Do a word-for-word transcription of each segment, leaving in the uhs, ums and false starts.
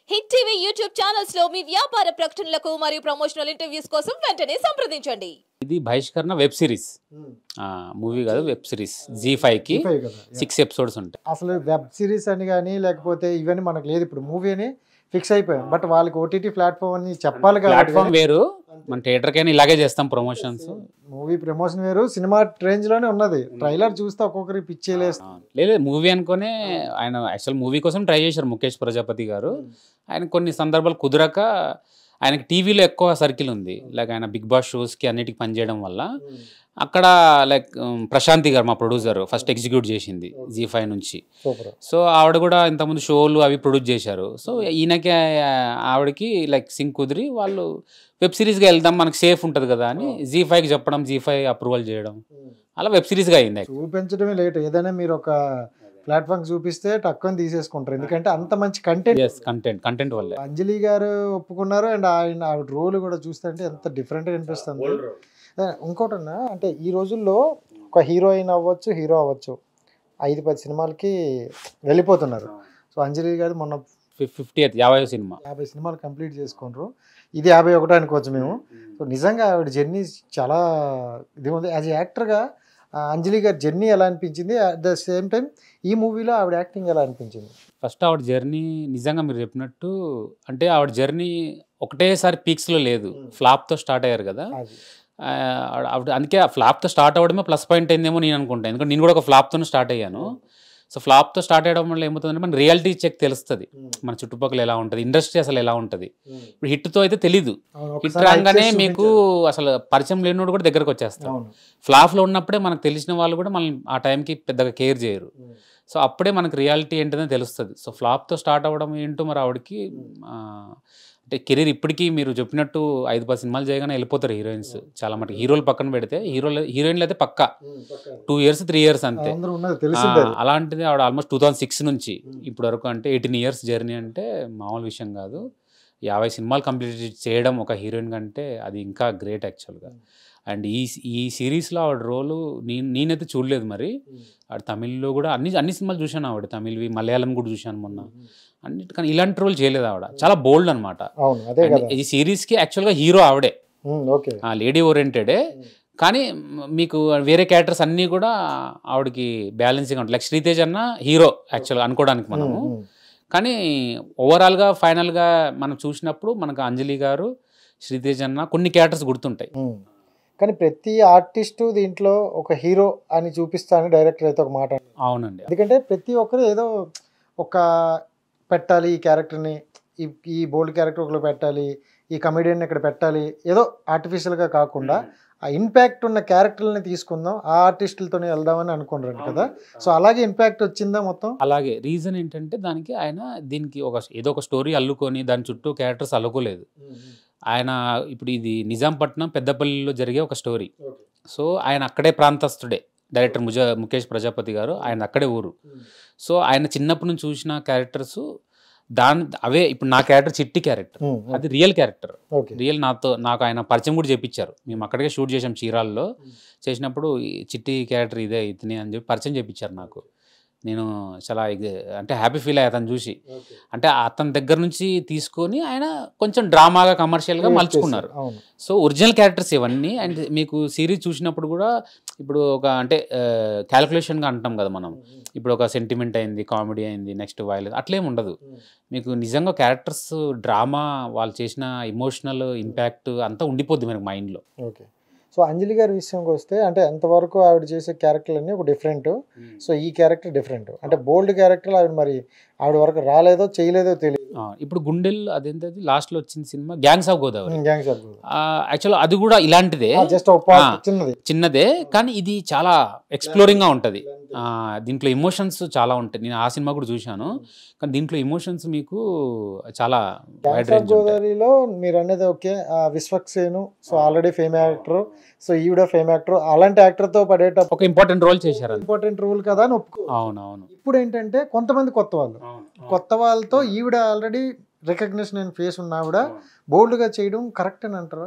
Hit TV YouTube channels లో మీ వ్యాపార ప్రకటనలకు మరియు ప్రమోషనల్ ఇంటర్వ్యూస్ కోసం వెంటనే సంప్రదించండి. ఇది బహిష్కరణ వెబ్ సిరీస్, మూవీ కాదు వెబ్ సిరీస్. జీ ఫైవ్ కి సిక్స్ ఎపిసోడ్స్ ఉంటాయి. అసలు వెబ్ సిరీస్ అని కానీ లేకపోతే ఇవన్నీ మనకు లేదు, ఇప్పుడు మూవీ అని ఫిక్స్ అయిపోయాం. బట్ వాళ్ళకి ఓటీటీ ప్లాట్ఫామ్ అని చెప్పాలి కదా. ప్లాట్ఫామ్ వేరు, మన థియేటర్ కైనా ఇలాగే చేస్తాం ప్రమోషన్స్. మూవీ ప్రమోషన్ వేరు, సినిమా రేంజ్ లోనే ఉన్నది. ట్రైలర్ చూస్తే ఒక్కొక్కరి పిచ్చేలేస్తాం. లేదు మూవీ అనుకునే ఆయన యాక్చువల్ మూవీ కోసం ట్రై చేశారు ముఖేష్ ప్రజాపతి గారు. ఆయన కొన్ని సందర్భాలు కుదరక ఆయనకి టీవీలో ఎక్కువ సర్కిల్ ఉంది. లైక్ ఆయన బిగ్ బాస్ షోస్కి అన్నిటికి పనిచేయడం వల్ల అక్కడ లైక్ ప్రశాంతి గారు మా ప్రొడ్యూసర్ ఫస్ట్ ఎగ్జిక్యూట్ చేసింది జీ ఫైవ్ నుంచి. సో ఆవిడ కూడా ఇంతకుముందు షోలు అవి ప్రొడ్యూస్ చేశారు. సో ఈయనకి ఆవిడకి లైక్ సింక్ కుదిరి వాళ్ళు వెబ్ సిరీస్గా వెళ్దాం మనకి సేఫ్ ఉంటుంది కదా అని జీ ఫైవ్కి చెప్పడం, జీ ఫైవ్ అప్రూవల్ చేయడం, అలా వెబ్ సిరీస్గా అయింది. చూపించడమే లేట్. ఏదైనా మీరు ఒక ప్లాట్ఫామ్ చూపిస్తే తక్కువ తీసేసుకుంటారు, ఎందుకంటే అంత మంచి కంటెంట్ కంటెంట్ కంటెంట్ వల్ల. అంజలి గారు ఒప్పుకున్నారు. అండ్ ఆయన ఆవిడ రోల్ కూడా చూస్తుంటే ఎంత డిఫరెంట్గా అనిపిస్తుంది. ఇంకోటన్నా అంటే ఈ రోజుల్లో ఒక హీరోయిన్ అవ్వచ్చు, హీరో అవ్వచ్చు, ఐదు పది సినిమాలకి వెళ్ళిపోతున్నారు. సో అంజలి గారు మొన్న ఫిఫ్టీ యాభై సినిమా యాభై సినిమాలు కంప్లీట్ చేసుకుంటారు. ఇది యాభై ఒకటి అనుకోవచ్చు మేము. సో నిజంగా ఆవిడ జర్నీ చాలా ఇది ఉంది. యాజ్ యాక్టర్గా అంజలి గారి జర్నీ ఎలా అనిపించింది? అట్ ద సేమ్ టైం ఈ మూవీలో ఆవిడ యాక్టింగ్ ఎలా అనిపించింది? ఫస్ట్ ఆవిడ జర్నీ నిజంగా మీరు చెప్పినట్టు అంటే ఆవిడ జర్నీ ఒకటేసారి పీక్స్లో లేదు, ఫ్లాప్తో స్టార్ట్ అయ్యారు కదా. ఆవిడ అందుకే ఆ ఫ్లాప్తో స్టార్ట్ అవ్వడమే ప్లస్ పాయింట్ అయిందేమో నేను అనుకుంటాను. ఎందుకంటే నేను కూడా ఒక ఫ్లాప్తోనే స్టార్ట్ అయ్యాను. సో ఫ్లాప్తో స్టార్ట్ అయ్యడం వల్ల ఏమవుతుందంటే మన రియాలిటీ చెక్ తెలుస్తుంది, మన చుట్టుపక్కల ఎలా ఉంటుంది, ఇండస్ట్రీ అసలు ఎలా ఉంటుంది. ఇప్పుడు హిట్తో అయితే తెలీదు, హిట్ రాగానే మీకు అసలు పరిచయం లేనివాడు కూడా దగ్గరకు వచ్చేస్తాం. ఫ్లాప్లో ఉన్నప్పుడే మనకు తెలిసిన వాళ్ళు కూడా మనం ఆ టైంకి పెద్దగా కేర్ చేయరు. సో అప్పుడే మనకు రియాలిటీ ఏంటనే తెలుస్తుంది. సో ఫ్లాప్తో స్టార్ట్ అవ్వడం ఏంటో మరి ఆవిడకి అంటే కెరీర్ ఇప్పటికీ మీరు చెప్పినట్టు ఐదు పది సినిమాలు చేయగానే వెళ్ళిపోతారు హీరోయిన్స్. చాలా మటుకు హీరోలు పక్కన పెడితే హీరోలు హీరోయిన్లు అయితే పక్కా టూ ఇయర్స్ త్రీ ఇయర్స్ అంతే. అలాంటిది ఆవిడ ఆల్మోస్ట్ టూ థౌసండ్ సిక్స్ నుంచి ఇప్పుడు వరకు అంటే ఎయిటీన్ ఇయర్స్ జర్నీ అంటే మామూలు విషయం కాదు. యాభై సినిమాలు కంప్లీట్ చేయడం ఒక హీరోయిన్ కంటే అది ఇంకా గ్రేట్ యాక్చువల్గా. అండ్ ఈ ఈ సిరీస్లో ఆవిడ రోలు నేను నేనైతే చూడలేదు. మరి ఆవిడ తమిళ్లో కూడా అన్ని అన్ని సినిమాలు చూశాను. ఆవిడ తమిళ్వి మలయాళం కూడా చూశాను మొన్న. అన్నిటికన్నా ఇలాంటి రోల్ చేయలేదు ఆవిడ. చాలా బోల్డ్ అనమాట. ఈ సిరీస్కి యాక్చువల్గా హీరో ఆవిడే, లేడీ ఓరియంటెడే. కానీ మీకు వేరే క్యారెక్టర్స్ అన్నీ కూడా ఆవిడకి బ్యాలెన్సింగ్ ఉంటుంది. లైక్ శ్రీతేజ్ అన్న హీరో యాక్చువల్గా అనుకోవడానికి మనము. కానీ ఓవరాల్గా ఫైనల్గా మనం చూసినప్పుడు మనకు అంజలి గారు, శ్రీతేజ్ అన్న కొన్ని క్యారెక్టర్స్ గుర్తుంటాయి. కానీ ప్రతి ఆర్టిస్టు దీంట్లో ఒక హీరో అని చూపిస్తాను డైరెక్టర్ అయితే ఒక మాట. అవునండి, ఎందుకంటే ప్రతి ఒక్కరు ఏదో ఒక పెట్టాలి, ఈ క్యారెక్టర్ని ఈ ఈ బోల్డ్ క్యారెక్టర్ ఒకరు పెట్టాలి, ఈ కమెడియన్ ఇక్కడ పెట్టాలి, ఏదో ఆర్టిఫిషియల్గా కాకుండా ఆ ఇంపాక్ట్ ఉన్న క్యారెక్టర్ని తీసుకుందాం, ఆ ఆర్టిస్టులతోనే వెళ్దామని అనుకుంటారు కదా. సో అలాగే ఇంపాక్ట్ వచ్చిందా మొత్తం? అలాగే. రీజన్ ఏంటంటే దానికి ఆయన దీనికి ఒక ఏదో ఒక స్టోరీ అల్లుకొని దాని చుట్టూ క్యారెక్టర్స్ అల్లుకోలేదు. ఆయన ఇప్పుడు ఇది నిజాంపట్నం పెద్దపల్లిలో జరిగే ఒక స్టోరీ. సో ఆయన అక్కడే ప్రాంతస్తుడే డైరెక్టర్ ముజ ముఖేష్ ప్రజాపతి గారు, ఆయన అక్కడే ఊరు. సో ఆయన చిన్నప్పటి నుంచి చూసిన క్యారెక్టర్స్ దాని అవే. ఇప్పుడు నా క్యారెక్టర్ చిట్టి క్యారెక్టర్, అది రియల్ క్యారెక్టర్, రియల్ నాతో నాకు ఆయన పరిచయం కూడా చేయించారు. మేము అక్కడికే షూట్ చేసాం చీరాల్లో. చేసినప్పుడు చిట్టి క్యారెక్టర్ ఇదే ఇతని అని చెప్పి పరిచయం చేయించారు నాకు. నేను చాలా అంటే హ్యాపీ ఫీల్ అయ్యా అతను చూసి. అంటే అతని దగ్గర నుంచి తీసుకొని ఆయన కొంచెం డ్రామాగా కమర్షియల్గా మలుచుకున్నారు. సో ఒరిజినల్ క్యారెక్టర్స్ ఇవన్నీ. అండ్ మీకు సిరీస్ చూసినప్పుడు కూడా ఇప్పుడు ఒక అంటే క్యాలిక్యులేషన్గా అంటాం కదా మనం. ఇప్పుడు ఒక సెంటిమెంట్ అయింది, కామెడీ అయింది, నెక్స్ట్ వైలెన్స్, అట్లేం ఉండదు. మీకు నిజంగా క్యారెక్టర్స్ డ్రామా, వాళ్ళు చేసిన ఇమోషనల్ ఇంపాక్ట్ అంతా ఉండిపోద్ది మనకు మైండ్లో. ఓకే. సో అంజలి గారి విషయంకి వస్తే అంటే ఎంతవరకు ఆవిడ చేసే క్యారెక్టర్లు అన్నీ ఒక డిఫరెంట్. సో ఈ క్యారెక్టర్ డిఫరెంట్ అంటే బోల్డ్ క్యారెక్టర్ ఆవిడ మరి ఆవిడ వరకు రాలేదో చేయలేదో తెలియదు. ఇప్పుడు గుండెల్ అదేంటది లాస్ట్లో వచ్చిన సినిమా gangs of Godavari. Gangs of Godavari actual అది కూడా ఇలాంటిదే, జస్ట్ చిన్నది చిన్నదే. కానీ ఇది చాలా ఎక్స్ప్లోరింగ్ గా ఉంటది. దీంట్లో ఎమోషన్స్ చాలా ఉంటాయి. నేను ఆ సినిమా కూడా చూశాను, కానీ దీంట్లో ఎమోషన్స్ మీకు చాలా వైడ్ రేంజ్. గోదావరిలో మీరు అనేది okay Vishwaksen, so already fame actor, so ఈవిడ ఫేమ్ యాక్టర్, అలాంటి యాక్టర్ తో పడేటప్పుడు ఒక ఇంపార్టెంట్ రోల్ చేశారు. ఇంపార్టెంట్ రోల్ కదా అని ఒప్పుకో. అవునవును. ఇప్పుడు ఏంటంటే కొంతమంది కొత్త వాళ్ళు కొత్త వాళ్ళతో ఈవిడ ఆల్రెడీ రికగ్నిషన్ అండ్ ఫేస్ ఉన్న ఆవిడ బోల్డ్గా చేయడం కరెక్ట్ అని అంటారా?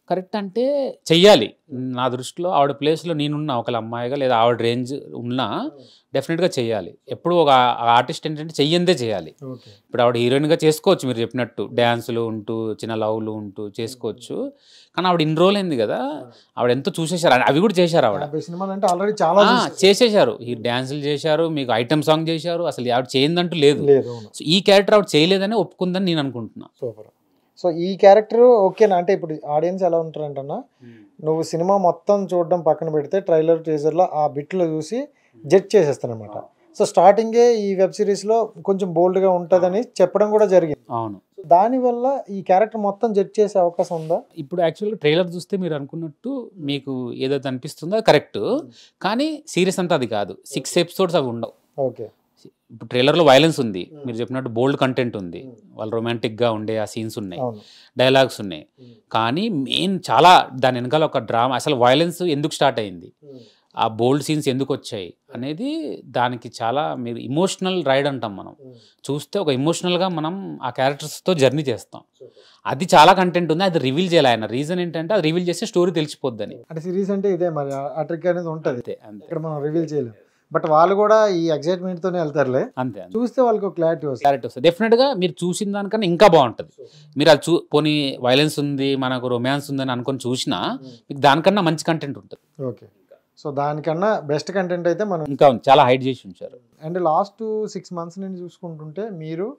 కరెక్ట్ అంటే చెయ్యాలి. నా దృష్టిలో ఆవిడ ప్లేస్లో నేనున్నా ఒకళ్ళ అమ్మాయిగా లేదా ఆవిడ రేంజ్ ఉన్నా డెఫినెట్గా చేయాలి. ఎప్పుడు ఒక ఆర్టిస్ట్ ఏంటంటే చెయ్యందే చేయాలి. ఇప్పుడు ఆవిడ హీరోయిన్గా చేసుకోవచ్చు, మీరు చెప్పినట్టు డ్యాన్సులు ఉంటూ చిన్న లవ్లు ఉంటూ చేసుకోవచ్చు. కానీ ఆవిడ ఇన్ని రోజులు అయింది కదా, ఆవిడ ఎంతో చూసేశారు, అవి కూడా చేశారు. ఆవిడ ఆల్రెడీ చాలా చేసేశారు, ఈ డ్యాన్సులు చేశారు, మీకు ఐటమ్ సాంగ్ చేశారు, అసలు ఆవిడ చేయిందంటూ లేదు. సో ఈ క్యారెక్టర్ ఆవిడ చేయలేదని ఒప్పుకుందని నేను అనుకుంటున్నా. సూపర్. సో ఈ క్యారెక్టర్ ఓకేనా? అంటే ఇప్పుడు ఆడియన్స్ ఎలా ఉంటారంటన్నా, నువ్వు సినిమా మొత్తం చూడడం పక్కన పెడితే ట్రైలర్ టీజర్లో ఆ బిట్లో చూసి జడ్జ్ చేసేస్తానమాట. సో స్టార్టింగే ఈ వెబ్ సిరీస్లో కొంచెం బోల్డ్గా ఉంటుందని చెప్పడం కూడా జరిగింది. అవును, దానివల్ల ఈ క్యారెక్టర్ మొత్తం జడ్జ్ చేసే అవకాశం ఉందా? ఇప్పుడు యాక్చువల్గా ట్రైలర్ చూస్తే మీరు అనుకున్నట్టు మీకు ఏదైతే అనిపిస్తుందో కరెక్ట్, కానీ సీరియస్ అంతా అది కాదు. సిక్స్ ఎపిసోడ్స్ అవి ఉండవు. ఓకే. ఇప్పుడు ట్రైలర్లో వైలెన్స్ ఉంది, మీరు చెప్పినట్టు బోల్డ్ కంటెంట్ ఉంది, వాళ్ళు రొమాంటిక్గా ఉండే ఆ సీన్స్ ఉన్నాయి, డైలాగ్స్ ఉన్నాయి. కానీ మెయిన్ చాలా దాని వెనకాల ఒక డ్రామా, అసలు వైలెన్స్ ఎందుకు స్టార్ట్ అయింది, ఆ బోల్డ్ సీన్స్ ఎందుకు వచ్చాయి అనేది దానికి చాలా మీరు ఇమోషనల్ రైడ్ అంటాం మనం. చూస్తే ఒక ఇమోషనల్గా మనం ఆ క్యారెక్టర్స్తో జర్నీ చేస్తాం. అది చాలా కంటెంట్ ఉంది, అది రివీల్ చేయాలి. ఆయన రీజన్ ఏంటంటే అది రివీల్ చేస్తే స్టోరీ తెలిసిపోద్దని. అంటే సిరీస్ అంటే ఇదే మరి, ఆ ట్రిక్ అనేది ఉంటుంది, అంతే. ఇక్కడ మనం రివీల్ చేయలేం. బట్ వాళ్ళు కూడా ఈ ఎక్సైట్మెంట్ తోనే వెళ్తారులే, అంతే. చూస్తే వాళ్ళకి క్లారిటీ వస్తుంది. క్లారిటీ వస్తుంది డెఫినెట్ గా. మీరు చూసిన దానికన్నా ఇంకా బాగుంటుంది. మీరు అది చూ పోనీ వైలెన్స్ ఉంది, మనకు రొమాన్స్ ఉందని అనుకొని చూసినా మీకు దానికన్నా మంచి కంటెంట్ ఉంటుంది. ఓకే. సో దానికన్నా బెస్ట్ కంటెంట్ అయితే మనం ఇంకా చాలా హైడ్ చేసి ఉంచారు. అండ్ లాస్ట్ సిక్స్ మంత్స్ నుంచి చూసుకుంటుంటే మీరు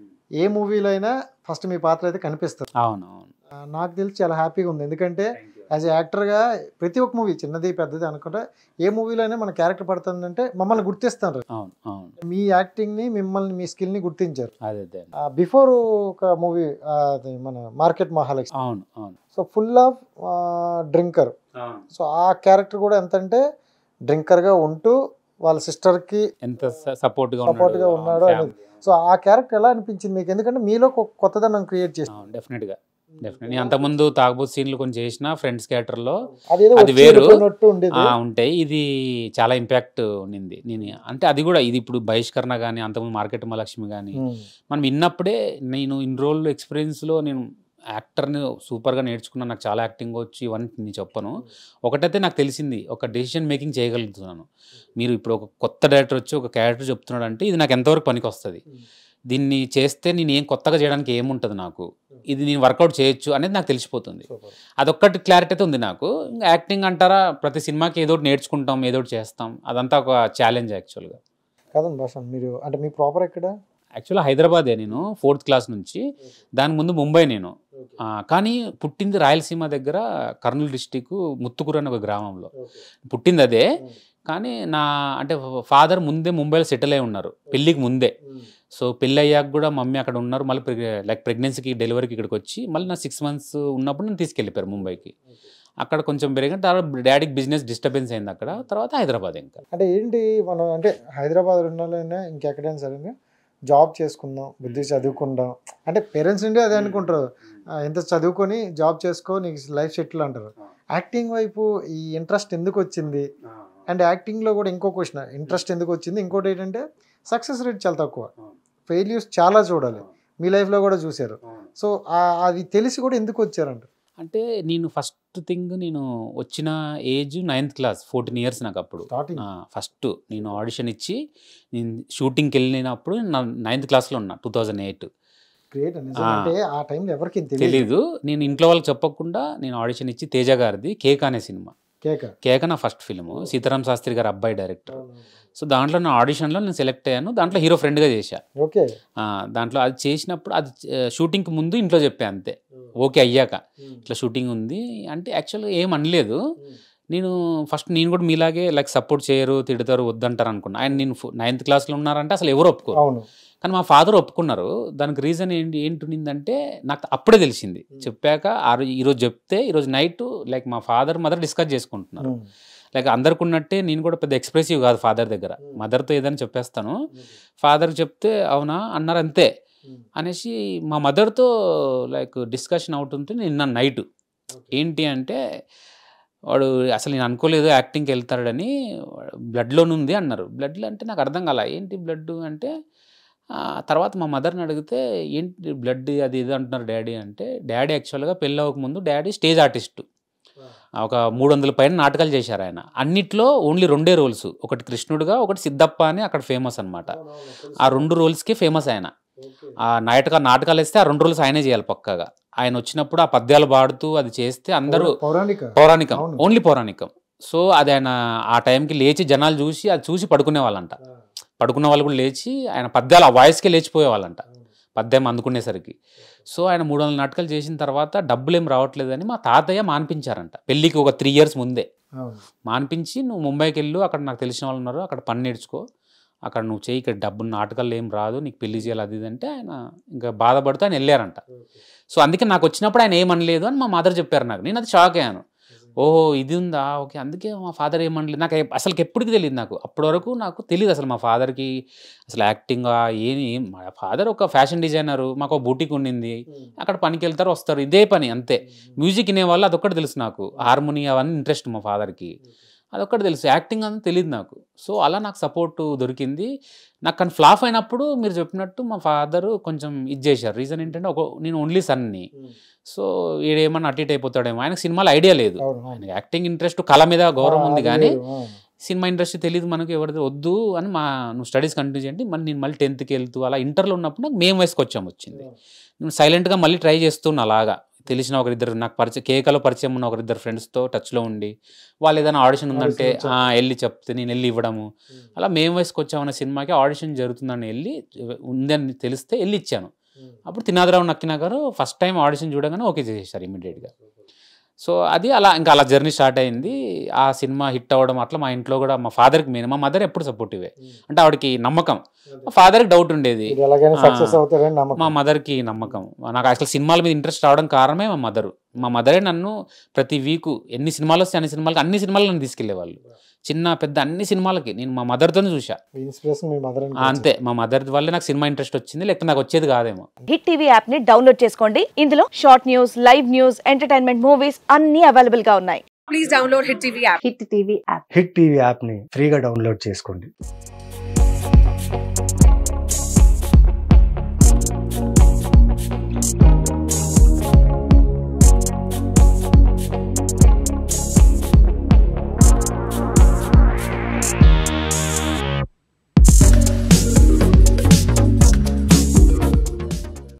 ఏ మూవీలో అయినా ఫస్ట్ మీ పాత్ర అయితే కనిపిస్తుంది. అవును అవును, నాకు తెలిసి చాలా హ్యాపీగా ఉంది. ఎందుకంటే యాజ్ ఏ యాక్టర్గా ప్రతి ఒక్క మూవీ చిన్నది పెద్దది అనుకుంటే ఏ మూవీలో అయినా మన క్యారెక్టర్ పడుతుందంటే మమ్మల్ని గుర్తిస్తారు. అవును అవును, మీ యాక్టింగ్ని, మిమ్మల్ని, మీ స్కిల్ని గుర్తించారు. అదే బిఫోర్ ఒక మూవీ మన మార్కెట్ మహాలక్ష్మి. అవును అవును. So full of drinker. So ఆ క్యారెక్టర్ కూడా ఎంత అంటే డ్రింకర్గా ఉంటూ వాళ్ళ సిస్టర్కి ఎంత సపోర్ట్గా సపోర్ట్గా ఉన్నాడు అనేది. సో ఆ క్యారెక్టర్ ఎలా అనిపించింది మీకు? ఎందుకంటే మీలో కొత్తదనం క్రియేట్ చేస్తాం. డెఫినెట్గా డెఫినెట్. నేను అంతకుముందు తాగబోతు సీన్లు కొంచెం చేసిన ఫ్రెండ్స్ క్యారెక్టర్లో అదేదో అది వేరు ఉండేది ఉంటాయి. ఇది చాలా ఇంపాక్ట్ ఉండింది. నేను అంటే అది కూడా ఇది ఇప్పుడు బహిష్కరణ కానీ అంతకుముందు మార్కెట్ మహాలక్ష్మి కానీ మనం విన్నప్పుడే నేను ఇన్ని రోజులు ఎక్స్పీరియన్స్లో నేను యాక్టర్ని సూపర్గా నేర్చుకున్నాను, నాకు చాలా యాక్టింగ్ వచ్చి ఇవన్నీ నేను చెప్పను. ఒకటైతే నాకు తెలిసింది, ఒక డెసిషన్ మేకింగ్ చేయగలుగుతున్నాను. మీరు ఇప్పుడు ఒక కొత్త డైరెక్టర్ వచ్చి ఒక క్యారెక్టర్ చెప్తున్నాడు అంటే ఇది నాకు ఎంతవరకు పనికి వస్తుంది, దీన్ని చేస్తే నేను ఏం కొత్తగా చేయడానికి ఏముంటుంది నాకు, ఇది నేను వర్కౌట్ చేయొచ్చు అనేది నాకు తెలిసిపోతుంది. అదొక్కటి క్లారిటీ అయితే ఉంది నాకు. ఇంకా యాక్టింగ్ అంటారా, ప్రతి సినిమాకి ఏదో ఒకటి నేర్చుకుంటాం, ఏదో ఒకటి చేస్తాం, అదంతా ఒక ఛాలెంజ్ యాక్చువల్గా. కాదండి భాష, మీరు అంటే మీ ప్రాపర్ ఎక్కడ? యాక్చువల్గా హైదరాబాదే, నేను ఫోర్త్ క్లాస్ నుంచి. దాని ముందు ముంబై నేను, కానీ పుట్టింది రాయలసీమ దగ్గర కర్నూలు డిస్టిక్ ముత్తుకూరు అనే ఒక గ్రామంలో పుట్టింది అదే. కానీ నా అంటే ఫాదర్ ముందే ముంబైలో సెటిల్ అయి ఉన్నారు పెళ్ళికి ముందే. సో పెళ్ళి అయ్యాక కూడా మమ్మీ అక్కడ ఉన్నారు. మళ్ళీ లైక్ ప్రెగ్నెన్సీకి డెలివరీకి ఇక్కడికి వచ్చి మళ్ళీ నా సిక్స్ మంత్స్ ఉన్నప్పుడు నేను తీసుకెళ్ళిపోయారు ముంబైకి. అక్కడ కొంచెం పెరిగిన తర్వాత డాడీకి బిజినెస్ డిస్టర్బెన్స్ అయింది అక్కడ. తర్వాత హైదరాబాద్. ఇంకా అంటే ఏంటి మనం అంటే హైదరాబాద్ ఉండాలైనా ఇంకెక్కడైనా సరే జాబ్ చేసుకుందాం, బుద్ధి చదువుకుందాం అంటే పేరెంట్స్ నుండి అదే అనుకుంటారు, ఎంత చదువుకొని జాబ్ చేసుకో నీకు లైఫ్ సెటిల్ అంటారు. యాక్టింగ్ వైపు ఈ ఇంట్రెస్ట్ ఎందుకు వచ్చింది? అండ్ యాక్టింగ్లో కూడా ఇంకో క్వశ్చన్, ఇంట్రెస్ట్ ఎందుకు వచ్చింది? ఇంకోటి ఏంటంటే సక్సెస్ రేట్ చాలా తక్కువ, ఫెయిల్యూర్స్ చాలా చూడాలి, మీ లైఫ్లో కూడా చూశారు. సో అది తెలిసి కూడా ఎందుకు వచ్చారంట? అంటే నేను ఫస్ట్ థింగ్ నేను వచ్చిన age ninth class, fourteen years నాకు అప్పుడు. ఫస్ట్ నేను ఆడిషన్ ఇచ్చి నేను షూటింగ్కి వెళ్ళినప్పుడు నా నైన్త్ క్లాస్లో ఉన్నా, టూ థౌజండ్ ఎయిట్. తెలీదు, నేను ఇంట్లో వాళ్ళకి చెప్పకుండా నేను ఆడిషన్ ఇచ్చి తేజ గారిది కేక్ అనే సినిమా, కేక నా ఫస్ట్ ఫిల్మ్, సీతారాం శాస్త్రి గారు అబ్బాయి డైరెక్టర్. సో దాంట్లో నా ఆడిషన్లో నేను సెలెక్ట్ అయ్యాను. దాంట్లో హీరో ఫ్రెండ్గా చేశా. దాంట్లో అది చేసినప్పుడు అది షూటింగ్కి ముందు ఇంట్లో చెప్పా అంతే, ఓకే అయ్యాక ఇట్లా షూటింగ్ ఉంది అంటే యాక్చువల్గా ఏం అనలేదు. నేను ఫస్ట్ నేను కూడా మీలాగే లైక్ సపోర్ట్ చేయరు, తిడతారు, వద్దంటారు అనుకున్నా. ఆయన నేను నైన్త్ క్లాస్లో ఉన్నారంటే అసలు ఎవరు ఒప్పుకోరు, కానీ మా ఫాదర్ ఒప్పుకున్నారు. దానికి రీజన్ ఏంటి ఏంటుండిందంటే నాకు అప్పుడే తెలిసింది. చెప్పాక ఆ ఈరోజు చెప్తే ఈరోజు నైట్ లైక్ మా ఫాదర్ మదర్ డిస్కస్ చేసుకుంటున్నారు. లైక్ అందరికి ఉన్నట్టే నేను కూడా పెద్ద ఎక్స్ప్రెసివ్ కాదు ఫాదర్ దగ్గర, మదర్తో ఏదైనా చెప్పేస్తాను. ఫాదర్ చెప్తే అవునా అన్నారు అంతే అనేసి మా మదర్తో లైక్ డిస్కషన్ అవుతుంటే నిన్న నైట్ ఏంటి అంటే వాడు అసలు నేను అనుకోలేదు యాక్టింగ్కి వెళ్తాడని, బ్లడ్లోనుంది అన్నారు. బ్లడ్లో అంటే నాకు అర్థం కాల, ఏంటి బ్లడ్ అంటే తర్వాత మా మదర్ని అడిగితే ఏంటి బ్లడ్ అది ఇది అంటున్నారు డాడీ అంటే, డాడీ యాక్చువల్గా పెళ్ళి అవ్వకముందు డాడీ స్టేజ్ ఆర్టిస్టు, ఒక మూడు వందల పైన నాటకాలు చేశారు ఆయన. అన్నిట్లో ఓన్లీ రెండే రోల్స్, ఒకటి కృష్ణుడుగా ఒకటి సిద్ధప్ప అని అక్కడ ఫేమస్ అనమాట. ఆ రెండు రోల్స్కి ఫేమస్ ఆయన. ఆ నాటక నాటకాలు వేస్తే ఆ రెండు రోల్స్ ఆయనే చేయాలి పక్కగా. ఆయన వచ్చినప్పుడు ఆ పద్యాలు పాడుతూ అది చేస్తే అందరూ పౌరాణికం, ఓన్లీ పౌరాణికం. సో అది ఆయన ఆ టైంకి లేచి జనాలు చూసి అది చూసి పడుకునే వాళ్ళంట. పడుకున్న వాళ్ళు కూడా లేచి ఆయన పద్యాలు ఆ వాయిస్కే లేచిపోయే వాళ్ళంట పద్యం అందుకునేసరికి. సో ఆయన మూడు వందల నాటకాలు చేసిన తర్వాత డబ్బులు ఏం రావట్లేదని మా తాతయ్య మాన్పించారంట పెళ్ళికి ఒక త్రీ ఇయర్స్ ముందే. మాన్పించి నువ్వు ముంబైకి వెళ్ళు, అక్కడ నాకు తెలిసిన వాళ్ళు ఉన్నారు, అక్కడ పని నేర్చుకో, అక్కడ నువ్వు చేయి, ఇక్కడ డబ్బు నాటకాలు ఏం రాదు, నీకు పెళ్లి చేయాలి అది ఇది అంటే ఆయన ఇంకా బాధపడుతూ ఆయన వెళ్ళారంట. సో అందుకే నాకు వచ్చినప్పుడు ఆయన ఏమనలేదు అని మా మదర్ చెప్పారు నాకు. నేను అది షాక్ అయ్యాను, ఓహో ఇది ఉందా, ఓకే అందుకే మా ఫాదర్ ఏమనలేదు. నాకు అసలు ఎప్పటికీ తెలియదు, నాకు అప్పటి వరకు నాకు తెలియదు అసలు మా ఫాదర్కి అసలు యాక్టింగ్ ఏమి. మా ఫాదర్ ఒక ఫ్యాషన్ డిజైనరు, మాకు ఒక బూటిక్ ఉండింది, అక్కడ పనికి వెళ్తారు వస్తారు, ఇదే పని అంతే. మ్యూజిక్ వినేవాళ్ళు అదొక్కటి తెలుసు నాకు, హార్మోని అవన్నీ ఇంట్రెస్ట్ మా ఫాదర్కి, అదొక్కటి తెలుసు, యాక్టింగ్ అని తెలియదు నాకు. సో అలా నాకు సపోర్ట్ దొరికింది. నాకు కానీ ఫ్లాప్ అయినప్పుడు మీరు చెప్పినట్టు మా ఫాదరు కొంచెం ఇది చేశారు. రీజన్ ఏంటంటే ఒక నేను ఓన్లీ సన్ని, సో ఈడేమన్నా అటు ఇటు అయిపోతాడేమో, ఆయనకు సినిమాలో ఐడియా లేదు, ఆయనకి యాక్టింగ్ ఇంట్రెస్ట్ కళ మీద గౌరవం ఉంది కానీ సినిమా ఇండస్ట్రీ తెలియదు మనకు, ఎవరిది వద్దు అని మా నువ్వు స్టడీస్ కంటిన్యూ చేయండి. మళ్ళీ నేను మళ్ళీ టెన్త్కి వెళ్తూ అలా ఇంటర్లో ఉన్నప్పుడు నాకు మేము వయసుకు వచ్చాము వచ్చింది. నేను సైలెంట్గా మళ్ళీ ట్రై చేస్తున్నా, అలాగా తెలిసిన ఒకరిద్దరు నాకు పరిచయం కేకలో పరిచయం ఉన్న ఒకరిద్దరు ఫ్రెండ్స్తో టచ్లో ఉండి వాళ్ళు ఏదైనా ఆడిషన్ ఉందంటే వెళ్ళి చెప్తే నేను వెళ్ళి ఇవ్వడము, అలా మేము వయసుకు వచ్చామన్న సినిమాకి ఆడిషన్ జరుగుతుందని వెళ్ళి ఉందని తెలిస్తే వెళ్ళి ఇచ్చాను. అప్పుడు తినాదరావు నక్కినా గారు ఫస్ట్ టైం ఆడిషన్ చూడగానే ఓకే చేసేసారు ఇమీడియట్గా. సో అది అలా ఇంకా అలా జర్నీ స్టార్ట్ అయింది. ఆ సినిమా హిట్ అవ్వడం అట్లా మా ఇంట్లో కూడా మా ఫాదర్కి మెయిన్, మా మదర్ ఎప్పుడు సపోర్టివే, అంటే ఆవిడకి నమ్మకం, మా ఫాదర్కి డౌట్ ఉండేది, మా మదర్కి నమ్మకం. నాకు అసలు సినిమాల మీద ఇంట్రెస్ట్ రావడం కారణమే మా మదరు. మా మదరే నన్ను ప్రతి వీకు ఎన్ని సినిమాలు వస్తే అన్ని సినిమాలకి అన్ని సినిమాలు నన్ను తీసుకెళ్లేవాళ్ళు, చిన్న పెద్ద అన్ని సినిమాలకి నేను మా మదర్తోనే చూసా. అంతే, మా మదర్ వల్లే నాకు సినిమా ఇంట్రెస్ట్ వచ్చింది, లేకపోతే నాకు వచ్చేది కాదేమో. హిట్ టీవీ యాప్ ని డౌన్లోడ్ చేసుకోండి, ఇందులో short news, live news, entertainment movies అన్ని అవైలబుల్ గా ఉన్నాయి. Please download hit TV app. Hit TV app hit TV app ని ఫ్రీగా డౌన్లోడ్ చేసుకోండి.